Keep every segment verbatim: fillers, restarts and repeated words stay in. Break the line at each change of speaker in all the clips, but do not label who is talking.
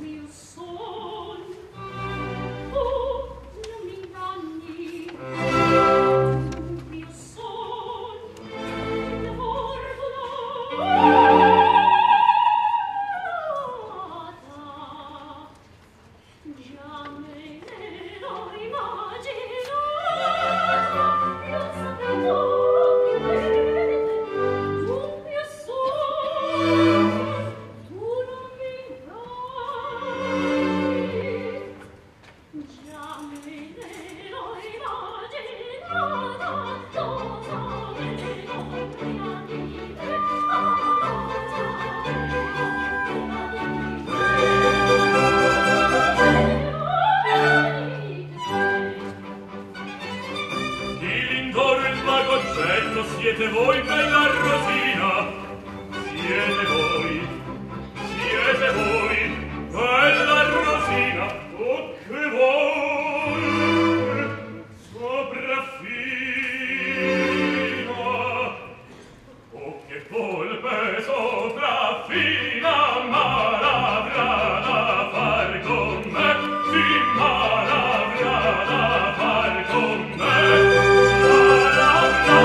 Siete voi, bella Rosina, siete voi, siete voi, bella Rosina, o che voi, sopraffina, o che volpe sopraffina, ma l'avrà da far con me, sì, ma l'avrà da far con me, ma l'avrà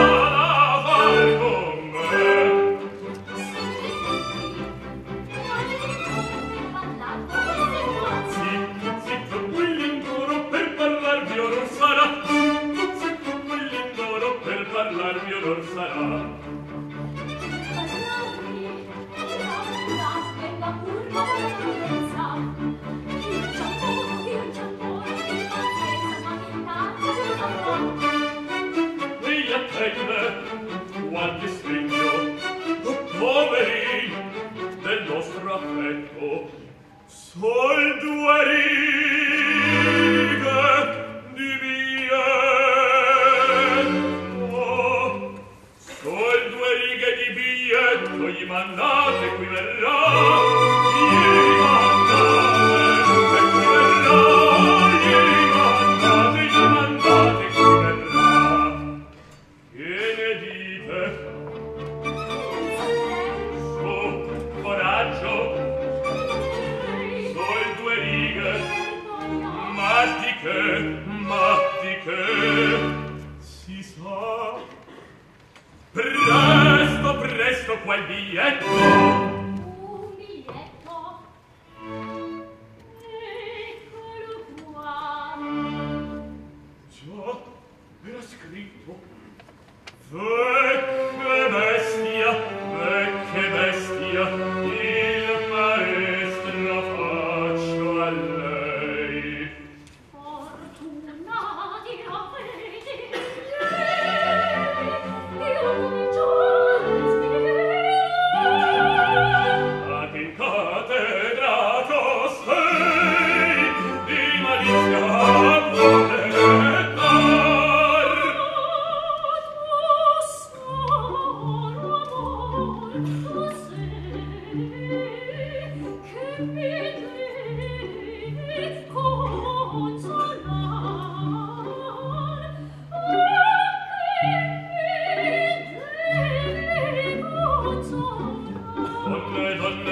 parlarmi non sarà. Mi attende qualche segno, poveri, del nostro affetto. Sol due righe di biglietto, sol due righe di biglietto, gli mandate qui verrà, gli mandate e qui verrà, gli mandate, gli mandate qui verrà. Che ne dite? Su, coraggio, sol due righe, ma di che, ma di che, si sa. Presto, presto, quel biglietto!
Un biglietto? Eccolo qua!
Già, era scritto. Vecche bestia, vecche bestia, il maestro faccio a lei.
Fortunati avete lei, io
Ad in cattedra costei di malizia vuole dar. Tu sei, che mi devi consolar, Donne, donne,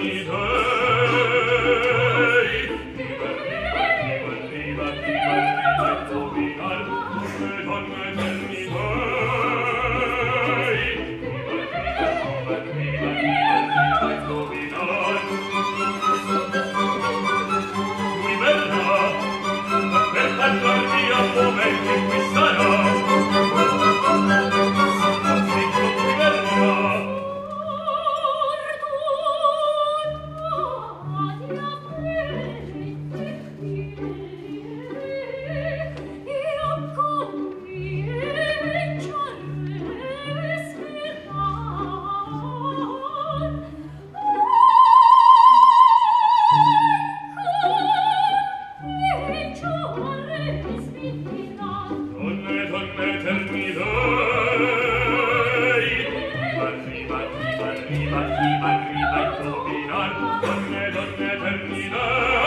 eternitei, viva, viva, viva, viva, viva, viva, dominar. Donne, donne, eternitei, viva, viva, viva, viva, viva, dominar. Qui verrà, per parlarmi a momenti qui sarà. Sì, qui verrà. Donne, donne, eternitei, arriva, arriva, arriva, arriva, arriva, a dominar. Donne, donne, eternitei,